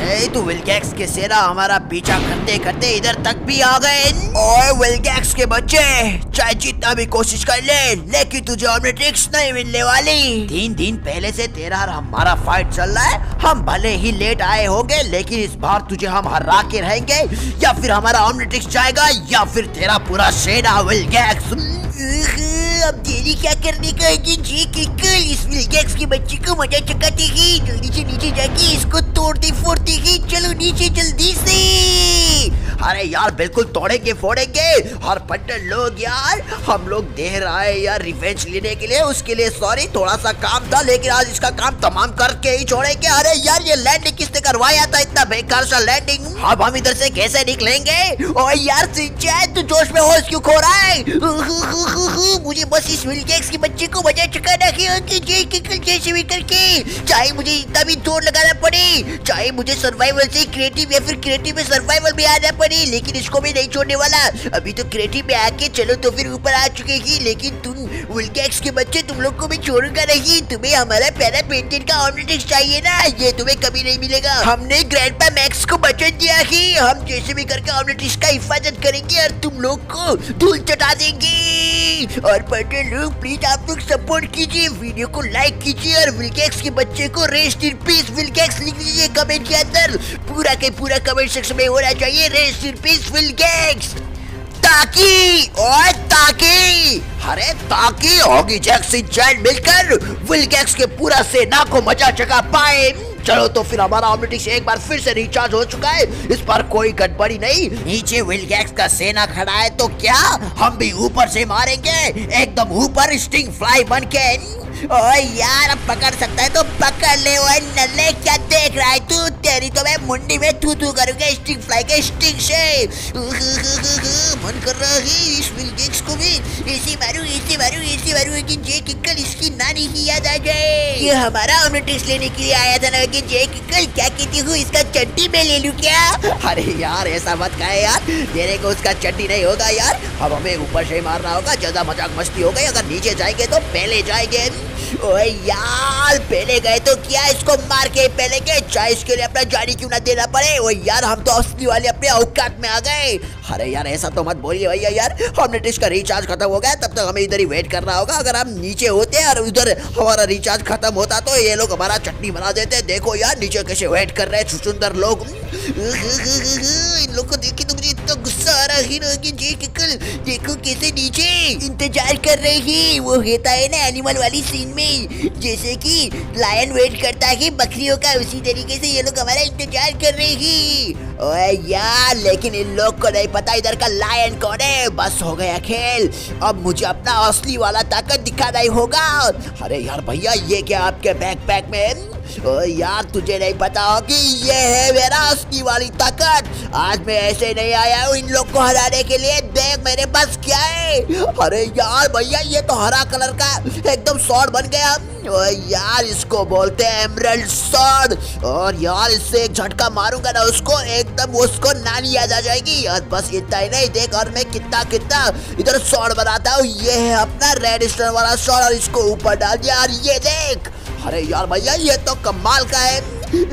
ए तो विल्गैक्स के सेना हमारा पीछा करते करते इधर तक भी आ गए। ओए विल्गैक्स के बच्चे, चाहे जितना भी कोशिश कर ले लेकिन तुझे ऑमलेट्रिक्स नहीं मिलने वाली। 3 दिन पहले से तेरा और हमारा फाइट चल रहा है। हम भले ही लेट आए होंगे लेकिन इस बार तुझे हम हरा के रहेंगे, या फिर हमारा ऑमलेट्रिक्स जाएगा या फिर तेरा पूरा सेना विल्गैक्स। अब देरी क्या करने का है जी किकल, इस विल्गैक्स के बच्चे को मजा चकाते ही जल्दी से नीचे जाके इसको तोड़ते फोड़ते ही। चलो नीचे जल्दी से। अरे यार बिल्कुल तोड़ेंगे फोड़ेंगे। और पट्टन लोग यार, हम लोग देर आए यार रिवेंज लेने के लिए, उसके लिए सॉरी, थोड़ा सा काम था लेकिन आज इसका काम तमाम करके ही छोड़ेंगे। अरे यार ये लैंडिंग किसने करवाया था, इतना बेकार सा लैंडिंग। अब हम इधर से कैसे निकलेंगे? ओ यार सिंचैन तू जोश में होश क्यों खो रहा है? मुझे बस इस विल्गैक्स के बच्चे को मजा चकाना है कि जैसे भी करके, चाहे मुझे इतना भी जोर लगाना पड़े, चाहे मुझे सर्वाइवल से क्रिएटिव या फिर क्रिएटिव में सर्वाइवल में आना पड़े, लेकिन इसको भी नहीं छोड़ने वाला। अभी तो क्रिएटिव में आके चलो तो फिर ऊपर आ चुके ही, लेकिन तुम विल्गैक्स के बच्चे तुम लोग को भी छोड़ूंगा नहीं। तुम्हें हमारा पहला पेंटेड का ऑमलेट्रिक्स चाहिए ना, ये तुम्हें कभी नहीं मिलेगा। हमने ग्रैंडपा मैक्स को वचन दिया कि हम जैसे भी करके ऑमलेट्रिक्स का हिफाजत करेंगे और तुम लोग को धूल चटा देंगे। और पटेल लोग प्लीज आप लोग सपोर्ट कीजिए, वीडियो को लाइक कीजिए और विल्गैक्स के बच्चे को रेस्ट इन पीस विल्गैक्स लिख दीजिए कमेंट के अंदर। पूरा के पूरा कमेंट सेक्शन में होना चाहिए रेस्ट इन पीस विल्गैक्स, ताकि और ताकि अरे ताकि होगी जैक्सन जैन मिलकर विल्गैक्स के पूरा सेना को मजा चका पाए। चलो तो फिर हमारा ऑमलेट्रिक्स एक बार फिर से रिचार्ज हो चुका है, इस बार कोई गड़बड़ी नहीं। नीचे विल्गैक्स का सेना खड़ा है तो क्या हम भी ऊपर से मारेंगे, एकदम ऊपर स्टिंग फ्लाई बन के। ओ यार अब पकड़ सकता है तो पकड़ ले। ओए नल्ले क्या देख रहा है तू, तेरी तो मैं मुंडी में थू थू करूंगा स्टिंग फ्लाई के स्टिंग से। मन कर रहा है इस विल्गैक्स को भी ऐसे मारूं कि जे किकल इसकी नानी की याद आ जाए। ये हमारा ऑमलेट्रिक्स लेने के लिए आया था ना कि जे किकल, क्या कहती हूँ इसका चड्डी में ले लूं क्या? अरे यार ऐसा मत कहे यार, तेरे को उसका चड्डी नहीं होगा यार, अब हमें ऊपर से मारना होगा। ज्यादा मजाक मस्ती हो गई, अगर नीचे जाएंगे तो पहले जाएंगे। ओए यार पहले गए तो क्या, इसको मार के पहले गए, चाहे इसके लिए अपना जानी क्यों ना देना पड़े। ओए यार हम तो असली वाले अपने औकात में आ गए। अरे यार ऐसा तो मत बोलिए भैया यार, ऑमलेट्रिक्स का रिचार्ज खत्म हो गया, तब तक हमें इधर ही वेट करना होगा। अगर हम नीचे होते और उधर हमारा रिचार्ज खत्म होता तो ये लोग हमारा चटनी बना देते। देखो यार नीचे कैसे वेट कर रहे हैं सुंदर लोग। इन लोग को देख के तो मुझे इतना गुस्सा आ रहा है कि जे किकल देखो कैसे नीचे इंतजार कर रहे हैं। वो होता है ना एनिमल वाली सीन में, जैसे कि लायन वेट करता है बकरियों का, उसी तरीके से ये लोग हमारा इंतजार कर रहे हैं। ओए यार लेकिन इन लोग को नहीं पता इधर का लायन कौन है। बस हो गया खेल, अब मुझे अपना असली वाला ताकत दिखाना ही होगा। अरे यार भैया ये क्या आपके बैकपैक में? ओ यार तुझे नहीं पता हो कि ये है मेरा असली वाली ताकत। आज मैं ऐसे नहीं आया हूँ इन लोग को हराने के लिए, देख मेरे पास क्या है। अरे यार भैया ये तो हरा कलर का एकदम स्वॉर्ड बन गया। ओ यार इसको बोलते हैं एमरल्ड स्वॉर्ड, और यार इससे एक झटका मारूंगा ना उसको, एकदम उसको नानी याद आ जाएगी। और बस इतना ही नहीं, देख और मैं कितना इधर स्वॉर्ड बनाता हूँ। ये है अपना रेड स्टोन वाला स्वॉर्ड और इसको ऊपर डाल दिया। और ये देख, अरे यार भैया ये तो कमाल का है।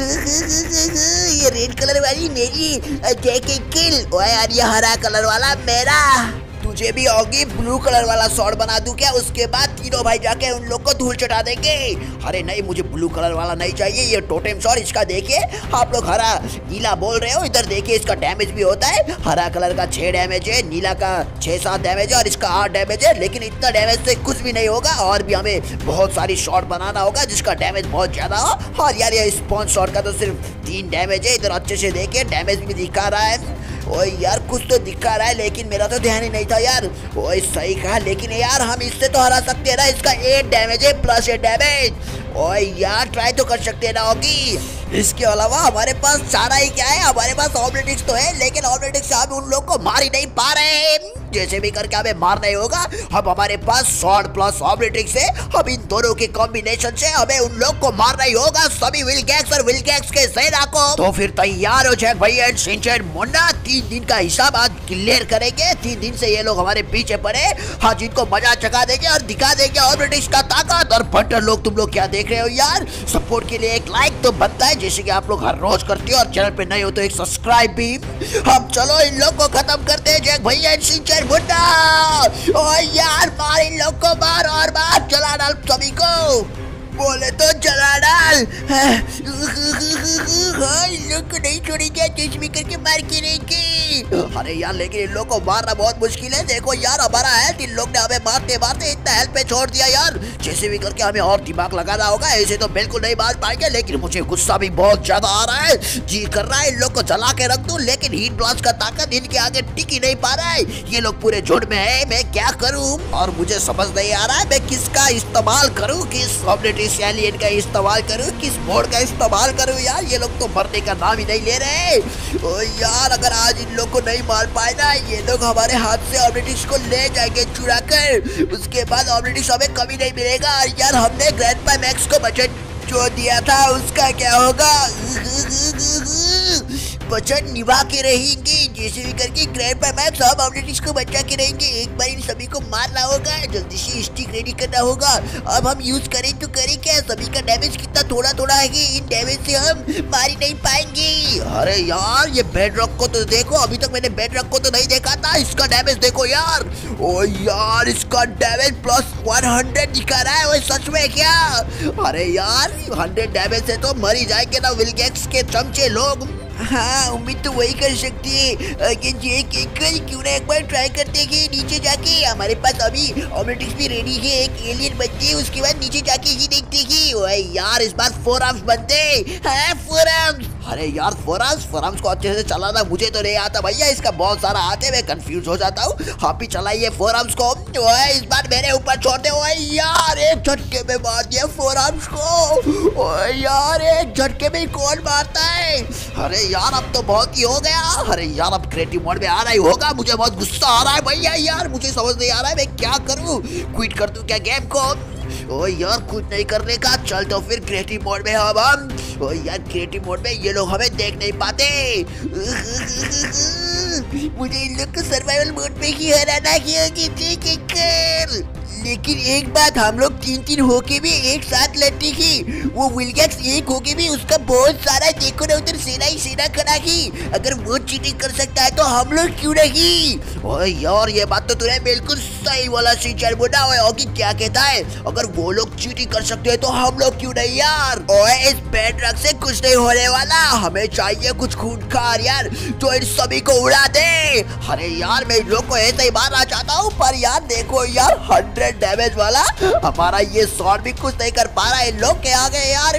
ये रेड कलर वाली मेरी किल, ओए यार ये हरा कलर वाला मेरा। तुझे भी होगी ब्लू कलर वाला स्वॉर्ड बना दूं क्या? उसके बाद तीनों भाई जाके उन लोग को धूल चटा देंगे। अरे नहीं मुझे ब्लू कलर वाला नहीं चाहिए, ये टोटेम स्वॉर्ड। इसका देखिए, आप लोग हरा नीला बोल रहे हो, इधर देखिए इसका डैमेज भी होता है। हरा कलर का 6 डैमेज है, नीला का 6-7 डैमेज है और इसका 8 डैमेज है। लेकिन इतना डैमेज से कुछ भी नहीं होगा, और भी हमें बहुत सारी शॉट बनाना होगा जिसका डैमेज बहुत ज्यादा हो। और यार ये स्पॉन शॉट का तो सिर्फ 3 डैमेज है। इधर अच्छे से देखिए डैमेज भी दिखा रहा है। ओए यार कुछ तो दिखा रहा है, लेकिन मेरा तो ध्यान ही नहीं था यार। ओए सही कहा, लेकिन यार हम इससे तो हरा सकते हैं ना, इसका 8 डैमेज है प्लस 8 डैमेज। ओए यार ट्राई तो कर सकते हैं ना होगी। इसके अलावा हमारे पास सारा ही क्या है, हमारे पास ऑमलेट्रिक्स तो है, लेकिन ऑमलेट्रिक्स हम उन लोग को मार ही नहीं पा रहे हैं। जैसे भी करके हमें मारना ही होगा। अब हमारे पास स्वॉर्ड प्लस ऑमलेट्रिक्स है, अब इन दोनों के कॉम्बिनेशन से हमें उन लोग को मारना ही होगा, सभी विल्गैक्स और विल्गैक्स के सेना को। तो फिर तैयार हो जैक भाई एंड शिनचैन मुन्ना, 3 दिन का हिसाब आज क्लियर करेंगे। 3 दिन से ये लोग हमारे पीछे पड़े, आज इनको मजा चखा देंगे और दिखा देंगे और ब्रिटिश का ताकत। और फंटर लोग तुम लोग क्या देख रहे हो यार, सपोर्ट के लिए एक लाइक तो बनता है जैसे कि आप लोग हर रोज करते हो, और चैनल पे नए हो तो एक सब्सक्राइब भी। हम चलो इन लोग को खत्म करते हैं, जैक भैया सिंचर भुट्टा। ओ यार मार इन लोग को, मार और मार, चला डाल सभी को, बोले तो चला डाल। इन लोग को नहीं छोड़ेंगे, कुछ भी करके मार के रहेंगे। अरे यार लेकिन इन लोग को मारना बहुत मुश्किल है। देखो यार हमारा हेल्थ इन लोग ने हमें मारते मारते इतना हेल्थ पे छोड़ दिया यार। जैसे भी करके हमें और दिमाग लगाना होगा, ऐसे तो बिल्कुल नहीं मार पाएंगे। लेकिन मुझे गुस्सा भी बहुत ज्यादा आ रहा है, जी कर रहा है इन लोग को जला के रख दूं, लेकिन हीट ब्लास्ट का ताकत इनके आगे टिक ही नहीं पा रहा है। ये लोग पूरे झुंड में है, मैं क्या करूं और मुझे समझ नहीं आ रहा है मैं किसका इस्तेमाल करूं, किस एलियन का इस्तेमाल करूं, किस मोड का इस्तेमाल करूं। यार ये लोग तो मरने का नाम ही नहीं ले रहे। ओ यार अगर आज इन लोग को नहीं मार पाए ना, ये लोग हमारे हाथ से ऑमलेटिक्स को ले जाएंगे चुरा कर, उसके बाद ऑमलेटिक्स हमें कभी नहीं मिलेगा। और यार हमने ग्रैंडपा मैक्स को बचत जो दिया था उसका क्या होगा, वचन निभा के रहेंगे। जैसे भी करके ग्रैंडपा मैक्स हम ऑमलेटिक्स को बचा के रहेंगे। एक बार इन सभी को मारना होगा, जल्दी से स्टिक रेडी करना होगा। अब हम यूज करें तो करें क्या, सभी का डैमेज कितना थोड़ा थोड़ा है, इन डैमेज से हम मार ही नहीं पाएंगे। अरे यार ये बेड रॉक को तो देखो, अभी तक मैंने बेड रॉक को तो नहीं देखा था, इसका डैमेज देखो यार। ओ यार इसका डैमेज प्लस 100 दिखा रहा है, वो सच में क्या। अरे यार 100 डैमेज से तो मर ही जाएंगे ना विलगैक्स के चमचे लोग। हाँ उम्मीद तो वही कर सकती है कि क्यों ना एक बार ट्राई करते हैं कि नीचे जाके, हमारे पास अभी ऑमलेटिक्स भी रेडी है, एक एलियन बनते हैं, उसके बाद नीचे जाके ही देखते हैं। ओए यार इस बार 4 आर्म्स बनते हैं, 4 आर्म्स। अरे यार 4 आर्म्स को अच्छे से चलाना मुझे तो नहीं आता भैया, इसका बहुत सारा आते मैं कंफ्यूज हो जाता हूँ। आप ही चलाइए 4 आर्म्स को। ओए इस बार मेरे ऊपर छोड़ दे। ओए यार एक झटके में मार दिया 4 आर्म्स को। ओए यार एक झटके में कौन मारता है। अरे यार अब तो बहुत ही हो गया। अरे यार अब क्रिएटिव मोड में आ रहा ही होगा, मुझे बहुत गुस्सा आ रहा है भैया। यार मुझे समझ नहीं आ रहा है मैं क्या करूं, क्विट कर दूं क्या गेम को। ओ यार कुछ नहीं करने का, चल तो फिर क्रिएटिव मोड में हम। ओ यार क्रिएटिव मोड में ये लोग हमें देख नहीं पाते। मुझे इन लोग को सर्वाइवल मोड में ही हराना है। लेकिन एक बात, हम लोग 3-3 होके भी एक साथ लड़ती थी, वो विलगैक्स एक होके भी उसका बहुत सारा, देखो ना उधर सेना ही सेना खड़ा की। अगर वो चीटिंग कर सकता है तो हम लोग क्यों नहीं। ओए यार ये बात तो तूने बिल्कुल सही बोला सिंचर बुड्ढा। ओए क्या कहता है, अगर वो लोग चीटिंग कर सकते हैं तो हम लोग क्यों नहीं यार। ओए इस बेड रॉक से कुछ नहीं होने वाला, हमें चाहिए कुछ खूंखार यार जो इन सभी को उड़ा दे। अरे यार मैं इन लोग को ऐसे ही मारना चाहता हूँ, पर यार देखो यार 100 डैमेज वाला हमारा ये शॉट भी कुछ नहीं कर पा रहा है इन लोग के आगे यार।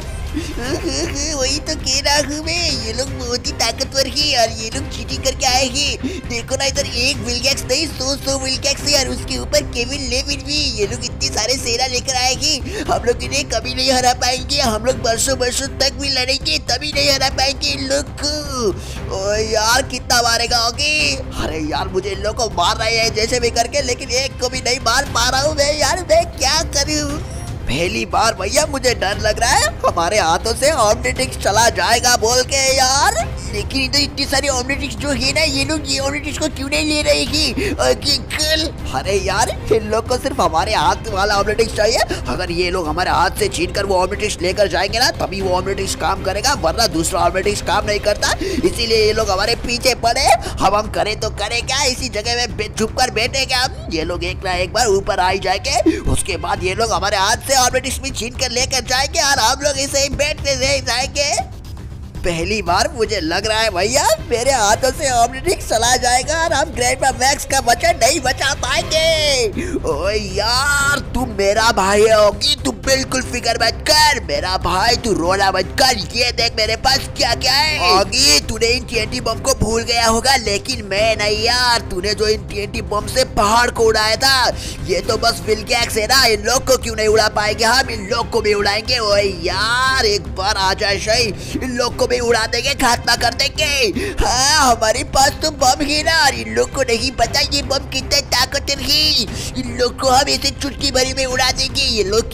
वही तो कह रहा हूँ मैं, ये लोग बहुत ही ताकतवर है और ये लोग चीटिंग करके आए हैं। देखो ना इधर एक विलगैक्स नहीं 100 विलगैक्स है और उसके ऊपर केविन लेविन भी। ये लोग इतने सारे सेना लेकर आएंगे, हम लोग इन्हें कभी नहीं हरा पाएंगे। हम लोग बरसों तक भी लड़ेंगे तभी नहीं हरा पाएंगे इन लोग को। ओ यार कितना मारेगा आगे। अरे यार मुझे इन लोग को मार रहे हैं जैसे भी करके, लेकिन एक को भी नहीं मार पा रहा हूँ मैं यार, मैं क्या करूँ। पहली बार भैया मुझे डर लग रहा है हमारे हाथों से ऑमलेटिक्स चला जाएगा बोल के यार। लेकिन इधर इतनी सारी ऑमलेटिक्स जो है ना, ये लोग ये ऑमलेटिक्स को क्यों नहीं ले रहे कि अरे यार इन लोग को सिर्फ हमारे हाथ वाला ऑमलेटिक्स चाहिए। अगर ये लोग हमारे हाथ से छीन कर वो ऑमलेटिक्स लेकर जाएंगे ना, तभी वो ऑमलेटिक्स काम करेगा, वरना दूसरा ऑमलेटिक्स काम नहीं करता। इसीलिए ये लोग हमारे पीछे पड़े। हम करें तो करें क्या, इसी जगह में छुप कर बैठे क्या हम। ये लोग एक ना एक बार ऊपर आ जाएंगे, उसके बाद ये लोग हमारे हाथ से ऑमलेटिक्स भी छीन कर लेकर जाएंगे और हम लोग इसे ही बैठते रह जाएंगे। पहली बार मुझे लग रहा है भैया मेरे हाथों से ऑमलेटिक्स चला जाएगा और हम ग्रैंडपा मैक्स का वचन नहीं बचा पाएंगे। ओए यार तू मेरा भाई होगी, तू बिल्कुल फिक्र मत कर मेरा भाई, तू रोना मत कर। ये देख मेरे पास क्या क्या है। होगी तूने इन TNT बम को भूल गया होगा, लेकिन मैं नहीं यार। तूने जो इन TNT बम से पहाड़ को उड़ाया था, ये तो बस विलगैक्स है ना, इन लोग को क्यों नहीं उड़ा पाएंगे हम, इन लोग को भी उड़ाएंगे। ओए यार एक बार आ जाए सही, इन लोग को भी उड़ा देंगे, खात्मा कर देंगे। हाँ हमारे पास तो बम है ना, इन लोग को नहीं पता ये बम कितने ताकतवर है। इन लोग को हम ऐसे चुटकी भरी में उड़ा देंगे। ये लोग क्या सोचे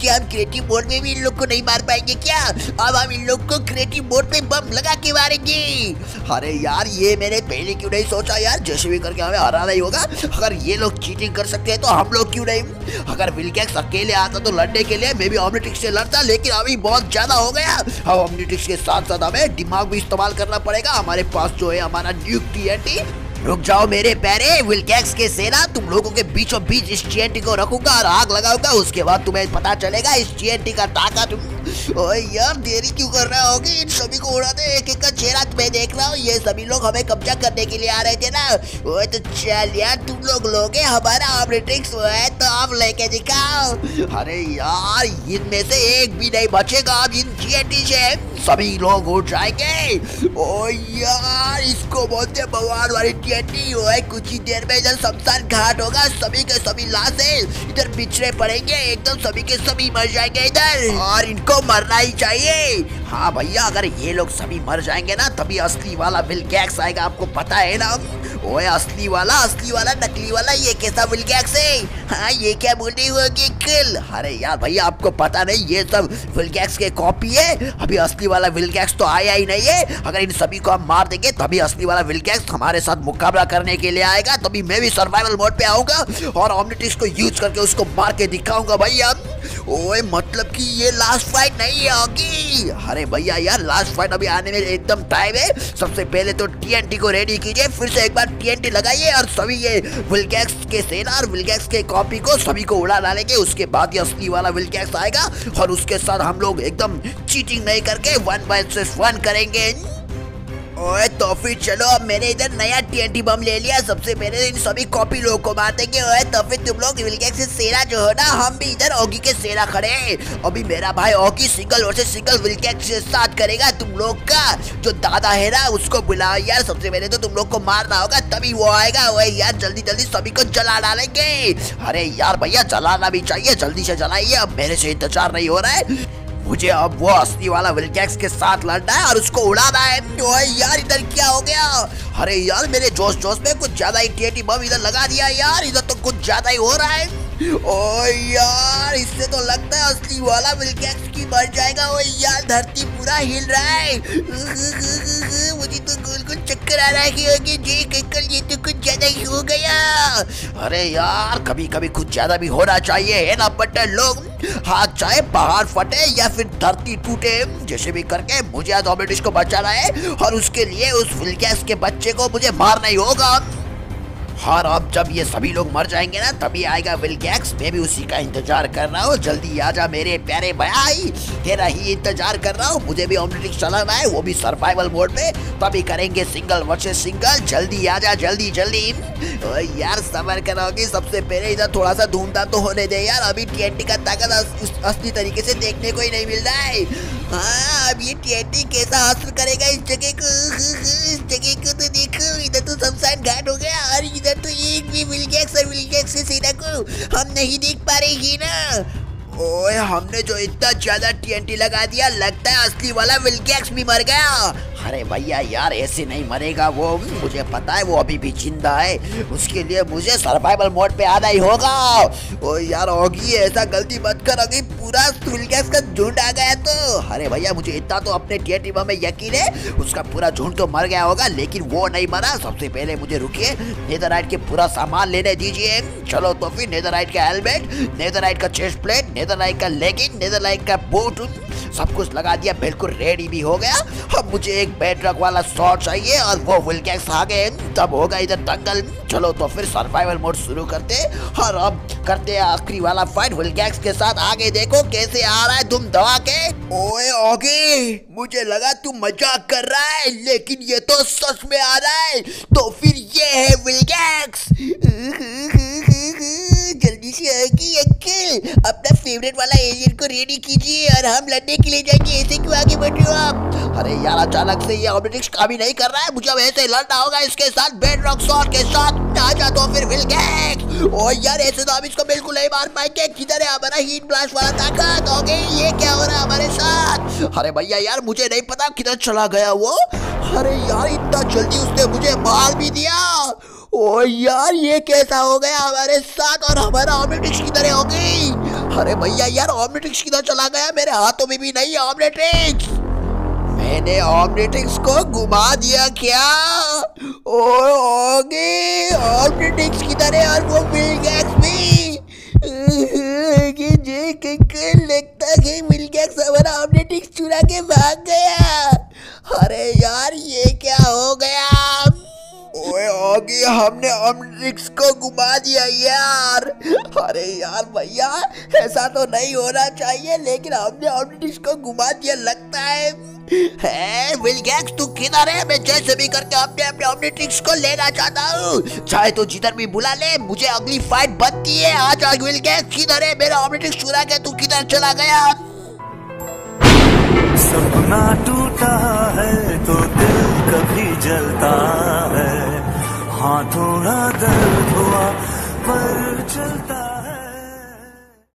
हम क्रिएटिव मोड में भी इन लोग को नहीं मार पाएंगे क्या? अब हम इन लोग को क्रिएटिव मोड में बम लगा के मारेंगे। अरे यार ये मैंने पहले क्यों नहीं सोचा यार, जैसे भी करके हमें हराना ही होगा। अगर ये लोग चीटिंग कर सकते हैं तो हम लोग क्यों नहीं? अगर विलगैक्स अकेले आता तो लड़ने के लिए मैं भी ओमनिट्रिक्स से लड़ता, लेकिन अभी बहुत ज्यादा हो गया। अब ओमनिट्रिक्स के साथ साथ हमें दिमाग भी इस्तेमाल करना पड़ेगा। हमारे पास जो है हमारा न्यूक TNT। रुक जाओ मेरे प्यारे विलगैक्स के सेना, तुम लोगों के बीचों बीच इस TNT को रखूंगा और आग लगाऊंगा। उसके बाद तुम्हें पता चलेगा इस TNT का ताकत। ओए यार देरी क्यों कर रहा होगी? इन सभी को उड़ा दे, एक एक का चेहरा मैं देख रहा हूँ। ये सभी लोग हमें कब्जा करने के लिए आ रहे थे ना। ओए तो चल यार तुम लोग लोगे हमारा ओमनिट्रिक्स, है तो आप लेके दिखाओ। अरे यार इनमें से एक भी नहीं बचेगा अब इन TNT से, सभी लोग उठ जाएंगे। ओ यार इसको बोलते भगवान वाली TNT। ओए कुछ ही देर में इधर शमशान घाट होगा, सभी के सभी लाशें इधर बिछड़े पड़ेंगे, एकदम सभी के सभी मर जाएंगे इधर, और इनको मरना ही चाहिए। हाँ भैया अगर ये लोग सभी मर जाएंगे ना तभी असली वाला विलगैक्स आएगा, आपको पता है ना। ओए असली वाला नकली वाला ये कैसा विलगैक्स है? हाँ ये क्या बोल रही होगी किल? अरे यार भैया आपको पता नहीं ये सब विलगैक्स के कॉपी है, अभी असली वाला विलगैक्स तो आया ही नहीं है। अगर इन सभी को हम मार देंगे तभी असली वाला विलगैक्स हमारे साथ मुकाबला करने के लिए आएगा, तभी मैं भी सर्वाइवल मोड पे आऊंगा और ओमनिट्रिक्स को यूज करके उसको मार के दिखाऊंगा भैया। ओए मतलब कि ये लास्ट फाइट नहीं होगी? अरे भैया यार लास्ट फाइट अभी आने में एकदम टाइम है। सबसे पहले तो TNT को रेडी कीजिए, फिर से एक बार TNT लगाइए और सभी ये विलगैक्स के सेना और विलगैक्स के कॉपी को सभी को उड़ा डालेंगे। उसके बाद ये असली वाला विलगैक्स आएगा और उसके साथ हम लोग एकदम चीटिंग नहीं करके 1 vs 1 करेंगे। ओए तो फिर चलो अब मैंने इधर नया TNT बम ले लिया, सबसे पहले इन सभी कॉपी लोगों को मार देंगे। ओए तो फिर तुम लोग विलगैक्स से सेना जो हो ना, हम भी इधर ऑगी के सेना खड़े हैं। अभी मेरा भाई Oggy single versus single Vilgax के साथ करेगा। तुम लोग का जो दादा है ना उसको बुलाओ यार, सबसे पहले तो तुम लोग को मारना होगा तभी वो आएगा। ओए यार जल्दी जल्दी सभी को जला डालेंगे। अरे यार भैया जलाना भी चाहिए, जल्दी से जलाइए, अब मेरे से इंतजार नहीं हो रहा है। मुझे अब वो असली वाला विलगैक्स के साथ लड़ना है और उसको उड़ाना है। ओए यार इधर क्या हो गया? अरे यार मेरे जोश में कुछ ज्यादा ही TNT बम इधर लगा दिया यार, इधर तो कुछ ज्यादा ही हो रहा है। ओए यार इससे तो लगता है असली वाला विलगैक्स की मर जाएगा। ओए यार धरती पूरा हिल रहा है, मुझे तो गोल चक्कर आ रहा है कि जी कल ये तो कुछ ज्यादा ही हो गया। अरे यार कभी कभी कुछ ज्यादा भी होना चाहिए है ना बटन लोग। हाथ चाहे पहाड़ फटे या फिर धरती टूटे, जैसे भी करके मुझे आज ओमनिट्रिक्स को बचाना है और उसके लिए उस विलगैक्स के बच्चे को मुझे मारना ही होगा। और अब जब ये सभी लोग मर जाएंगे ना तभी आएगा विलगैक्स। मैं भी उसी का इंतजार कर रहा हूँ, जल्दी आजा मेरे प्यारे भाई, तेरा ही इंतजार कर रहा हूँ। मुझे भी ओमनिट्रिक्स चलाना है, वो भी सर्वाइवल मोड में, तभी करेंगे सिंगल वर्सेस सिंगल। जल्दी आजा जल्दी जल्दी। यार सबर करोगे, सबसे पहले इधर थोड़ा सा धूमधाम तो होने दे यार, अभी TNT का ताकत असली तरीके से देखने को ही नहीं मिल रहा है। हाँ अब ये TNT कैसा हासिल करेगा इस जगह को तो देखो, इधर तो शमशान घाट हो गया और इधर तो एक भी विलगैक्स और विलगैक्स की सेना को हम नहीं देख पा रहे हैं ना। ओए हमने जो इतना ज्यादा TNT लगा दिया, लगता है असली वाला विलगैक्स भी मर गया। अरे भैया यार ऐसे नहीं मरेगा वो, मुझे पता है वो अभी भी जिंदा है, उसके लिए मुझे सर्वाइवल मोड पे आना ही होगा। ओ यार ऑगी ऐसा गलती मत कर, अभी पूरा विलगैक्स का झुंड आ गया तो। अरे भैया मुझे इतना तो अपने TNT बम में यकीन है, उसका पूरा झुंड तो मर गया होगा लेकिन वो नहीं मरा। सबसे पहले मुझे रुकिए, नेदरराइट के पूरा सामान लेने दीजिए। चलो तो फिर नेदरराइट का हेलमेट, नेदरराइट का चेस्ट प्लेट, नेदरराइट का लेगिंग, नेदरराइट का बूट, सब कुछ लगा दिया, बिल्कुल रेडी भी हो गया। अब मुझे एक बेडरॉक वाला शॉट चाहिए और वो विलगैक्स आ गए तब होगा इधर दंगल। चलो तो फिर सर्वाइवल मोड शुरू करते और अब करते हैं आखिरी वाला फाइट विलगैक्स के साथ। आगे देखो कैसे आ रहा है धूम धमा के। ओए आगे मुझे लगा तू मजाक कर रहा है, लेकिन ये तो सच में आ रहा है। तो फिर ये है विलगैक्स। जल्दी से आगे अंकल अपना फेवरेट वाला एलियन को रेडी कीजिए और हम लड़ने के लिए जाएंगे। ऐसे क्यों आगे बढ़ रहे हो आप? अरे यार अचानक से ये ओमनिट्रिक्स काम ही नहीं कर रहा है, मुझे अब ऐसे लड़ना होगा इसके साथ, बेडरॉक शॉट के साथ। आ जा तो फिर विलगैक्स। ओ यार ऐसे तो हम इसको बिल्कुल नहीं मार पाएंगे। किधर है हमारा हीट ब्लास्ट वाला ताकत? हो गई, ये क्या हो रहा है हमारे साथ? अरे भैया यार मुझे नहीं पता किधर चला गया वो। अरे यार इतना जल्दी उसने मुझे मार भी दिया। ओ यार ये कैसा हो गया हमारे साथ, और हमारा ओमनिट्रिक्स की तरह हो गई। अरे भैया यार, ऑमलेट्रिक्स किधर चला गया? मेरे हाथों में भी नहीं ऑमलेट्रिक्स। मैंने ऑमलेट्रिक्स को घुमा दिया क्या? ओए ओगे, ऑमलेट्रिक्स किधर है? और वो विलगैक्स भी। लगता है विलगैक्स हमारा ऑमलेट्रिक्स चुरा के भाग गया। अरे यार, ये क्या हो गया? ओए ओगे, हमने ऑमलेट्रिक्स को घुमा दिया यार। अरे यार भैया, ऐसा तो नहीं होना चाहिए, लेकिन हमने ऑमलेट्रिक्स को घुमा दिया लगता है। विलगैक्स तू किधर है? मैं जैसे भी करके अपने ऑमलेट्रिक्स को लेना चाहता हूँ। चाहे तो जिधर भी बुला ले, मुझे अगली फाइट बनती है। आजा विलगैक्स, किधर है? मेरा ऑमलेट्रिक्स चुरा के तू किधर चला गया? सपना टूटा है तो दिल कभी जलता है, हाँ थोड़ा